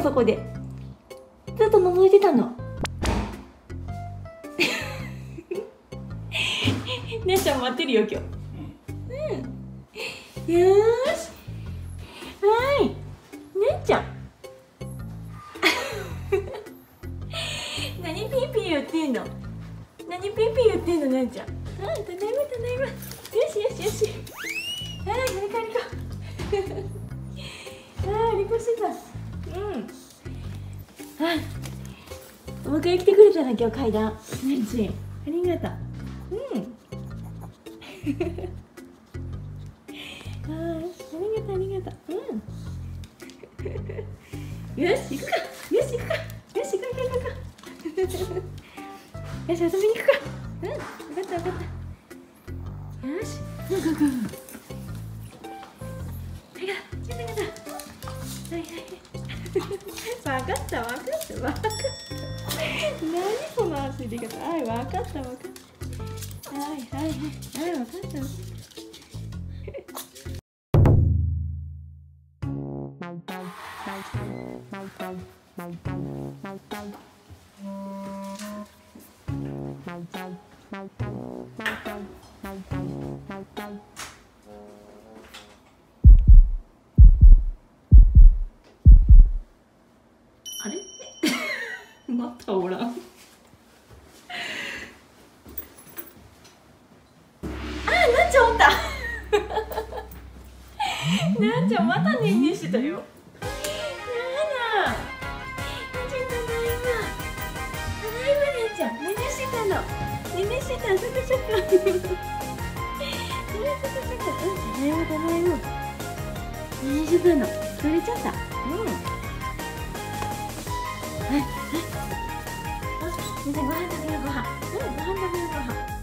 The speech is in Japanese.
そこでずっと覗いてたの。姉ちゃん待ってるよ今日。よーし、はい、姉ちゃん。何ピーピー言ってんの？何ピーピー言ってんの、姉ちゃん。ただいまただいま。よしよしよし。ああ、これから行こう。ああ、離婚してた。お迎え来てくれたな、今日階段。姉ちゃん、ありがとう。ありがとう。よし、行くか。よし、行くか。よし、行こう。よし、遊びに行くか。分かった。よし、行こう。分かった。何その焦り方。はい、分かった。はい、分かった。あれまたおらん。なんちゃんおった。なんちゃんまたねんねしてたよ。やだ。ねんちゃん、ねんねしてたの。ねんねしてた、そこ。ただいま。ねんねしてたの。取れちゃった。はい。ご飯食べよう、ご飯。ご飯食べよう。